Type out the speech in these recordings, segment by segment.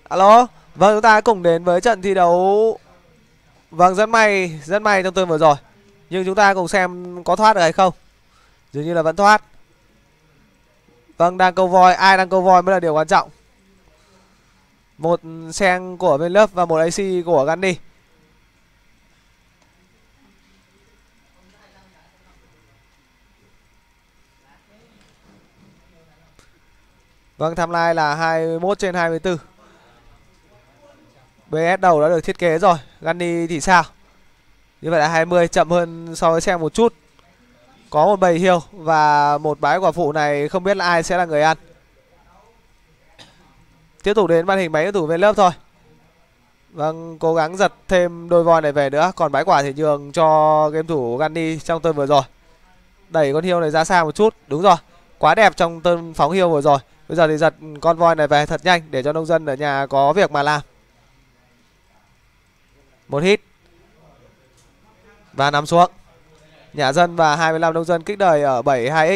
Alo, vâng, chúng ta cùng đến với trận thi đấu. Vâng, rất may trong tuần vừa rồi. Nhưng chúng ta cùng xem có thoát được hay không. Dường như là vẫn thoát. Vâng, đang câu voi, ai đang câu voi mới là điều quan trọng. Một sen của bên lớp và một AC của Gandhi. Vâng, timeline là 21/24. BS đầu đã được thiết kế rồi. Gandhi thì sao? Như vậy là 20, chậm hơn so với xem một chút. Có một bầy hiêu và một bãi quả phụ này không biết là ai sẽ là người ăn. Tiếp tục đến màn hình máy thủ bên lớp thôi. Vâng, cố gắng giật thêm đôi voi này về nữa. Còn bãi quả thì nhường cho game thủ Gandhi trong turn vừa rồi. Đẩy con hiêu này ra xa một chút. Đúng rồi, quá đẹp trong turn phóng hiêu vừa rồi. Bây giờ thì giật con voi này về thật nhanh để cho nông dân ở nhà có việc mà làm. Một hit và nằm xuống. Nhà dân và 25 nông dân kích đời ở 72x.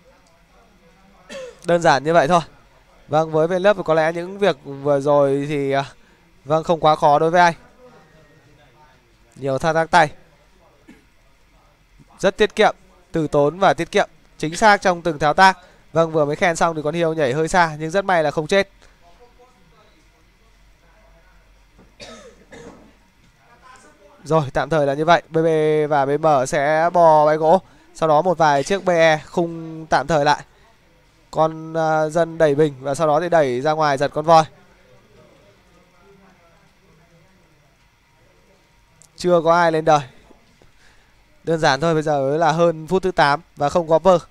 Đơn giản như vậy thôi. Vâng, với bên lớp có lẽ những việc vừa rồi thì vâng, không quá khó đối với anh. Nhiều thao tác tay. Rất tiết kiệm, từ tốn và tiết kiệm, chính xác trong từng thao tác. Vâng, vừa mới khen xong thì con hiêu nhảy hơi xa, nhưng rất may là không chết. Rồi, tạm thời là như vậy. BB và BM sẽ bò bãi gỗ. Sau đó một vài chiếc BE khung tạm thời lại. Con dân đẩy bình và sau đó thì đẩy ra ngoài giật con voi. Chưa có ai lên đời. Đơn giản thôi, bây giờ là hơn phút thứ 8 và không có vơ.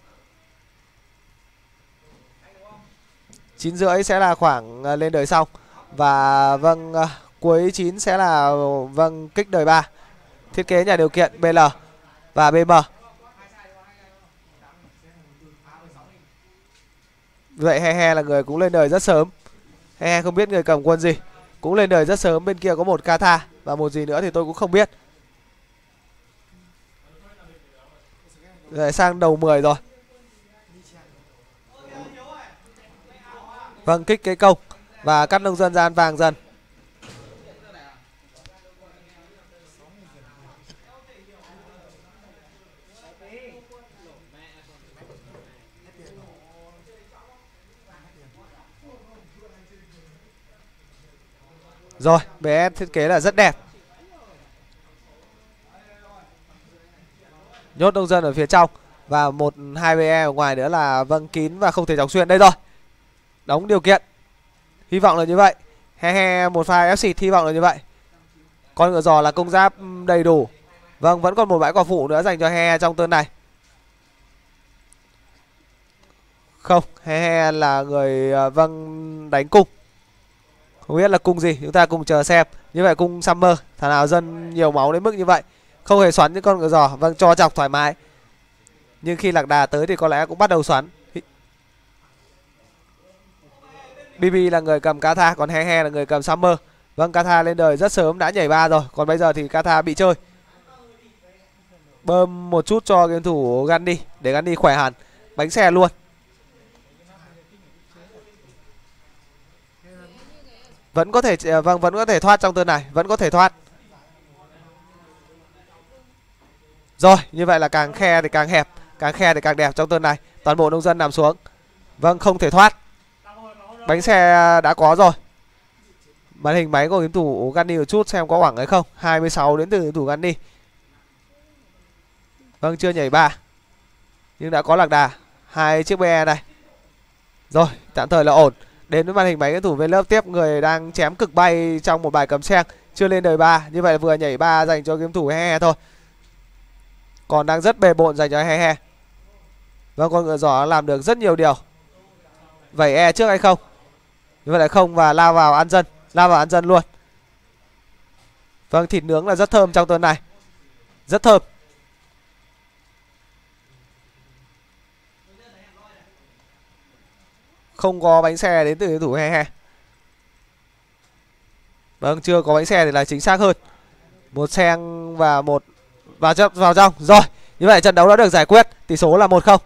9:30 sẽ là khoảng lên đời xong. Và vâng, cuối 9 sẽ là vâng kích đời 3. Thiết kế nhà điều kiện BL và BM. Vậy He là người cũng lên đời rất sớm. He không biết người cầm quân gì, cũng lên đời rất sớm. Bên kia có một Katha và một gì nữa thì tôi cũng không biết. Rồi sang đầu 10 rồi. Vâng, kích cái công và cắt nông dân ra ăn vàng dần. Rồi, BS thiết kế là rất đẹp. Nhốt nông dân ở phía trong và một 2 BE ở ngoài nữa là vâng kín và không thể chọc xuyên. Đây rồi, đóng điều kiện. Hy vọng là như vậy. He một pha ép xịt, hy vọng là như vậy. Con ngựa giò là công giáp đầy đủ. Vâng, vẫn còn một bãi quả phụ nữa dành cho He trong turn này. Không, He là người vâng đánh cung. Không biết là cung gì, chúng ta cùng chờ xem. Như vậy cung Summer, thằng nào dân nhiều máu đến mức như vậy. Không hề xoắn những con ngựa giò, vâng, cho chọc thoải mái. Nhưng khi lạc đà tới thì có lẽ cũng bắt đầu xoắn. BB là người cầm Katha, còn He là người cầm Summer. Vâng, Katha lên đời rất sớm, đã nhảy 3 rồi. Còn bây giờ thì Katha bị chơi. Bơm một chút cho game thủ Gandhi để Gandhi khỏe hẳn. Bánh xe luôn. Vẫn có thể, vâng, vẫn có thể thoát trong turn này. Vẫn có thể thoát. Rồi, như vậy là càng khe thì càng hẹp, càng khe thì càng đẹp trong turn này. Toàn bộ nông dân nằm xuống. Vâng, không thể thoát. Bánh xe đã có rồi. Màn hình máy của game thủ Gandhi một chút xem có hoảng hay không. 26 đến từ game thủ Gandhi. Vâng, chưa nhảy 3 nhưng đã có lạc đà. 2 chiếc BE này. Rồi, tạm thời là ổn. Đến với màn hình máy game thủ bên lớp tiếp. Người đang chém cực bay trong một bài cầm sen, chưa lên đời 3. Như vậy là vừa nhảy 3 dành cho game thủ He thôi. Còn đang rất bề bộn dành cho He. Vâng, con ngựa giỏ làm được rất nhiều điều. Vẩy E trước hay không? Như vậy là không và lao vào ăn dân. Lao vào ăn dân luôn. Vâng, thịt nướng là rất thơm trong tuần này. Rất thơm. Không có bánh xe đến từ thủ He. Vâng, chưa có bánh xe thì là chính xác hơn. Một sen và một vào trong. Rồi, như vậy trận đấu đã được giải quyết. Tỷ số là 1-0.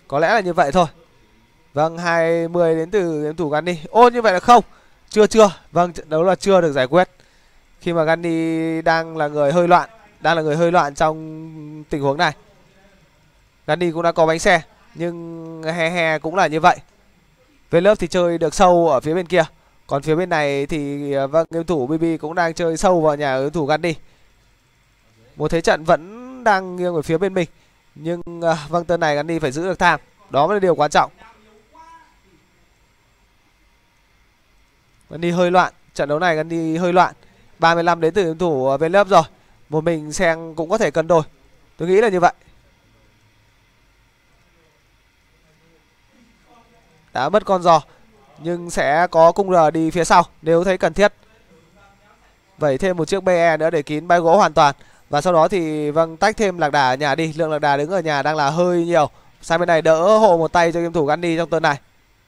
Có lẽ là như vậy thôi. Vâng, 20 đến từ game thủ Gandhi. Ô, như vậy là không. Chưa. Vâng, trận đấu là chưa được giải quyết. Khi mà Gandhi đang là người hơi loạn. Đang là người hơi loạn trong tình huống này. Gandhi cũng đã có bánh xe. Nhưng he cũng là như vậy. Vlove thì chơi được sâu ở phía bên kia. Còn phía bên này thì vâng, game thủ BB cũng đang chơi sâu vào nhà game thủ Gandhi. Một thế trận vẫn đang nghiêng ở phía bên mình. Nhưng vâng, tên này Gandhi phải giữ được tham. Đó mới là điều quan trọng. Gandhi hơi loạn. Trận đấu này Gandhi hơi loạn. 35 đến từ game thủ Vlove rồi. Một mình Seng cũng có thể cân đôi. Tôi nghĩ là như vậy. Đã mất con giò. Nhưng sẽ có cung R đi phía sau nếu thấy cần thiết. Vẩy thêm một chiếc BE nữa để kín bãi gỗ hoàn toàn. Và sau đó thì vâng, tách thêm lạc đà ở nhà đi. Lượng lạc đà đứng ở nhà đang là hơi nhiều. Sang bên này đỡ hộ một tay cho game thủ Gandhi trong turn này.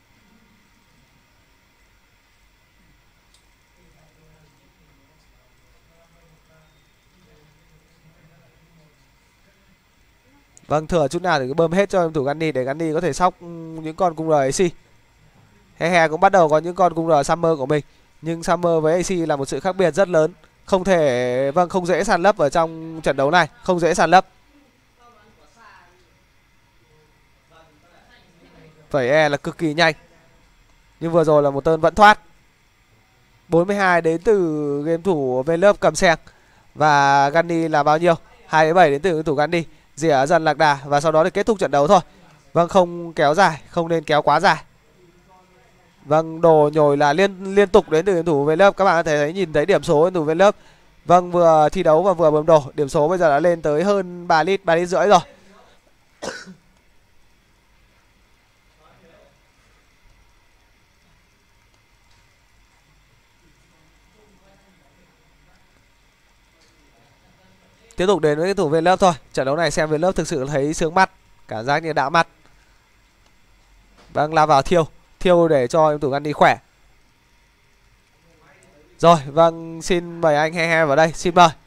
Vâng, thừa chút nào thì cứ bơm hết cho game thủ Gandhi để Gandhi có thể sóc những con cung R AC. He cũng bắt đầu có những con cung R Summer của mình. Nhưng Summer với AC là một sự khác biệt rất lớn. Không thể, vâng, không dễ sàn lấp ở trong trận đấu này. Không dễ sàn lấp. Vẩy E là cực kỳ nhanh. Nhưng vừa rồi là một turn vẫn thoát. 42 đến từ game thủ Vlove cầm Seng. Và Gandhi là bao nhiêu? 27 đến từ game thủ Gandhi. Rỉa dần lạc đà và sau đó thì kết thúc trận đấu thôi. Vâng, không kéo dài, không nên kéo quá dài. Vâng, đồ nhồi là liên tục đến từ game thủ Vlove. Các bạn có thể thấy, nhìn thấy điểm số game thủ Vlove. Vâng, vừa thi đấu và vừa bơm đồ. Điểm số bây giờ đã lên tới hơn 3 lít, 3 lít rưỡi rồi. Tiếp tục đến với cái thủ Vlove thôi. Trận đấu này xem Vlove thực sự thấy sướng mắt. Cảm giác như đã mắt. Vâng, lao vào thiêu để cho em thủ Gandhi khỏe. Rồi, vâng, xin mời anh He vào đây, xin mời.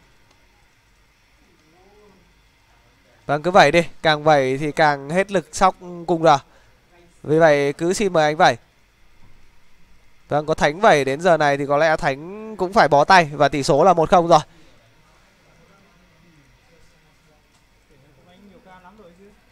Vâng, cứ vẩy đi, càng vẩy thì càng hết lực sóc cung R. Vì vậy cứ xin mời anh vẩy. Vâng, có Thánh vẩy đến giờ này thì có lẽ Thánh cũng phải bó tay. Và tỷ số là 1-0 rồi.